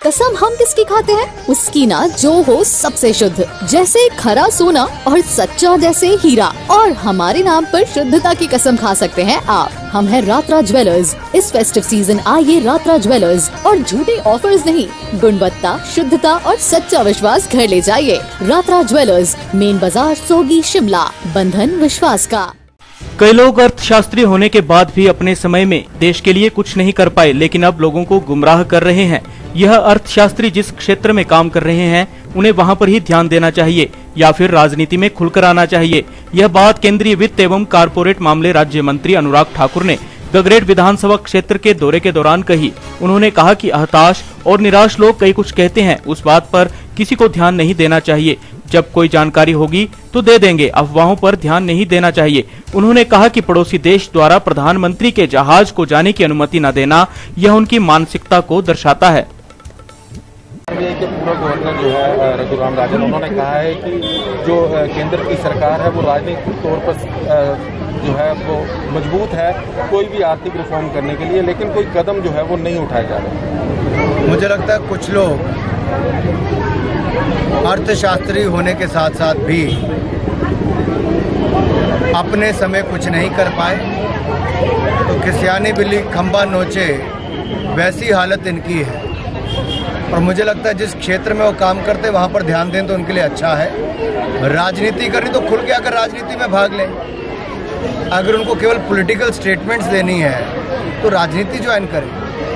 कसम हम किसकी खाते हैं? उसकी ना जो हो सबसे शुद्ध, जैसे खरा सोना और सच्चा जैसे हीरा। और हमारे नाम पर शुद्धता की कसम खा सकते हैं आप। हम हैं रात्रा ज्वेलर्स। इस फेस्टिव सीजन आइए रात्रा ज्वेलर्स और झूठे ऑफर्स नहीं, गुणवत्ता, शुद्धता और सच्चा विश्वास घर ले जाइए। रात्रा ज्वेलर्स, मेन बाजार, सोगी, शिमला। बंधन विश्वास का। कई लोग अर्थशास्त्री होने के बाद भी अपने समय में देश के लिए कुछ नहीं कर पाए, लेकिन अब लोगों को गुमराह कर रहे हैं। यह अर्थशास्त्री जिस क्षेत्र में काम कर रहे हैं उन्हें वहां पर ही ध्यान देना चाहिए या फिर राजनीति में खुलकर आना चाहिए। यह बात केंद्रीय वित्त एवं कारपोरेट मामले राज्य मंत्री अनुराग ठाकुर ने गगरेट विधानसभा क्षेत्र के दौरे के दौरान कही। उन्होंने कहा कि हताश और निराश लोग कई कुछ कहते हैं, उस बात पर किसी को ध्यान नहीं देना चाहिए। जब कोई जानकारी होगी तो दे देंगे, अफवाहों पर ध्यान नहीं देना चाहिए। उन्होंने कहा कि पड़ोसी देश द्वारा प्रधानमंत्री के जहाज को जाने की अनुमति न देना, यह उनकी मानसिकता को दर्शाता है। पूर्व गवर्नर जो है रघुराम राजन, उन्होंने कहा है कि जो केंद्र की सरकार है वो राजनीतिक तौर पर जो है वो मजबूत है कोई भी आर्थिक रिफॉर्म करने के लिए, लेकिन कोई कदम जो है वो नहीं उठाए जा रहे। मुझे लगता है कुछ लोग अर्थशास्त्री होने के साथ साथ भी अपने समय कुछ नहीं कर पाए, तो किसियानी बिल्ली खंबा नोचे वैसी हालत इनकी है। और मुझे लगता है जिस क्षेत्र में वो काम करते वहाँ पर ध्यान दें तो उनके लिए अच्छा है। राजनीति करनी तो खुल के आकर राजनीति में भाग लें। अगर उनको केवल पॉलिटिकल स्टेटमेंट्स देनी है तो राजनीति ज्वाइन करें।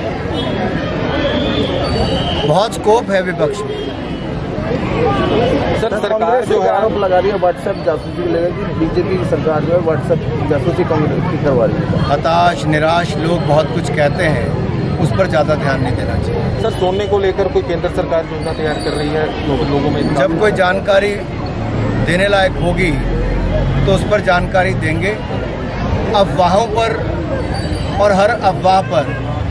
बहुत स्कोप है विपक्ष में। सर, सरकार जो है आरोप लगा रही है व्हाट्सएप जासूसी को लेकर कि बीजेपी की सरकार जो है व्हाट्सएप जासूसी कांग्रेस की करवा रही है। हताश निराश लोग बहुत कुछ कहते हैं, उस पर ज़्यादा ध्यान नहीं देना चाहिए। सर, सोने को लेकर कोई केंद्र सरकार योजना तैयार कर रही है लोगों में? जब कोई जानकारी देने लायक होगी तो उस पर जानकारी देंगे। अफवाहों पर और हर अफवाह पर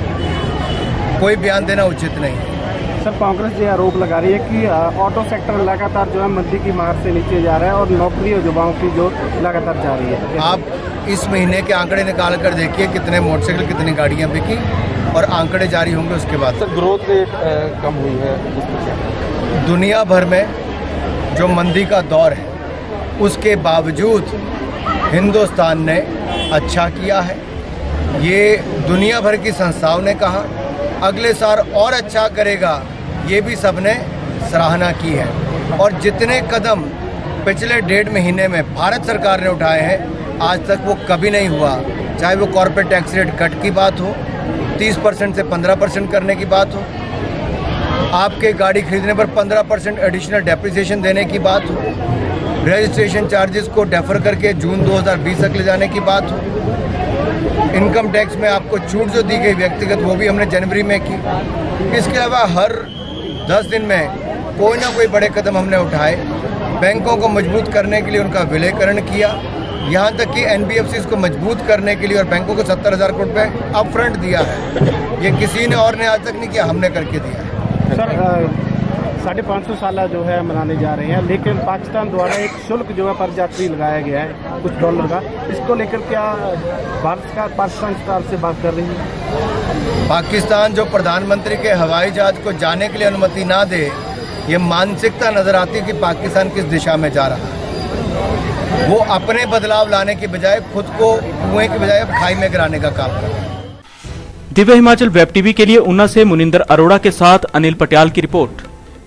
कोई बयान देना उचित नहीं है। सर, कांग्रेस ये आरोप लगा रही है कि ऑटो सेक्टर लगातार जो है मंदी की मार से नीचे जा रहा है और नौकरी और युवाओं की जो लगातार जा रही है। आप इस महीने के आंकड़े निकाल कर देखिए कितने मोटरसाइकिल, कितनी गाड़ियां बिकी, और आंकड़े जारी होंगे उसके बाद। सर, ग्रोथ रेट कम हुई है दुनिया भर में जो मंदी का दौर है उसके बावजूद हिंदुस्तान ने अच्छा किया है। ये दुनिया भर की संस्थाओं ने कहा, अगले साल और अच्छा करेगा, ये भी सबने सराहना की है। और जितने कदम पिछले 1.5 महीने में भारत सरकार ने उठाए हैं आज तक वो कभी नहीं हुआ। चाहे वो कॉर्पोरेट टैक्स रेट कट की बात हो, 30% से 15% करने की बात हो, आपके गाड़ी खरीदने पर 15% एडिशनल डेप्रिसिएशन देने की बात हो, रजिस्ट्रेशन चार्जेस को डेफर करके जून 2020 तक ले जाने की बात हो, इनकम टैक्स में आपको छूट जो दी गई व्यक्तिगत वो भी हमने जनवरी में की। इसके अलावा हर 10 दिन में कोई ना कोई बड़े कदम हमने उठाए। बैंकों को मजबूत करने के लिए उनका विलयकरण किया, यहाँ तक कि NBFCs को मजबूत करने के लिए और बैंकों को 70,000 करोड़ रुपये अपफ्रंट दिया है। ये किसी ने और ने आज तक नहीं किया, हमने करके दिया है। सर, 550 साल जो है मनाने जा रहे हैं, लेकिन पाकिस्तान द्वारा एक शुल्क जो है पर यात्री लगाया गया है कुछ $, का, इसको लेकर क्या भारत का पाकिस्तान सरकार से बात कर रही है? पाकिस्तान जो प्रधानमंत्री के हवाई जहाज को जाने के लिए अनुमति ना दे, ये मानसिकता नजर आती है कि पाकिस्तान किस दिशा में जा रहा है। वो अपने बदलाव लाने की बजाय खुद को कुएं की बजाय खाई में गिराने का काम कर रहा है। दिव्य हिमाचल वेब टीवी के लिए ऊना से मुनिंदर अरोड़ा के साथ अनिल पटियाल की रिपोर्ट।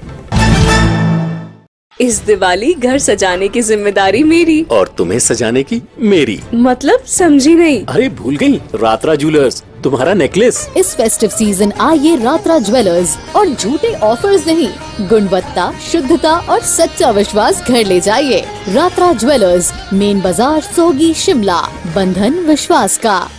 इस दिवाली घर सजाने की जिम्मेदारी मेरी और तुम्हें सजाने की मेरी। मतलब समझी नहीं? अरे भूल गई, रात्रा ज्वेलर्स तुम्हारा नेकलेस। इस फेस्टिव सीजन आइए रात्रा ज्वेलर्स और झूठे ऑफर्स नहीं, गुणवत्ता, शुद्धता और सच्चा विश्वास घर ले जाइए। रात्रा ज्वेलर्स, मेन बाजार, सोगी, शिमला। बंधन विश्वास का।